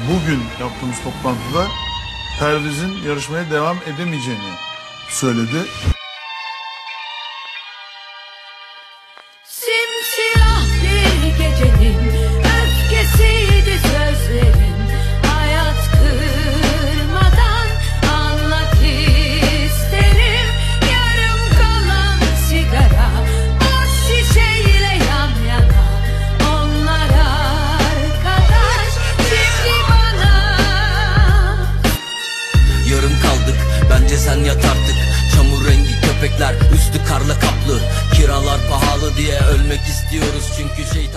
bugün yaptığımız toplantıda Perviz'in yarışmaya devam edemeyeceğini söyledi. Simsiyah bir gecenin öfkesiydi sözlerin. Hayat kırmadan anlat isterim. Yarım kalan sigara boş şişeyle yan yana. Onlar arkadaş şimdi bana. Yarım kaldık, bence sen yat artık. Çamur rengi köpekler, üstü karla kaplı. Kiralar pahalı diye ölmek istiyoruz çünkü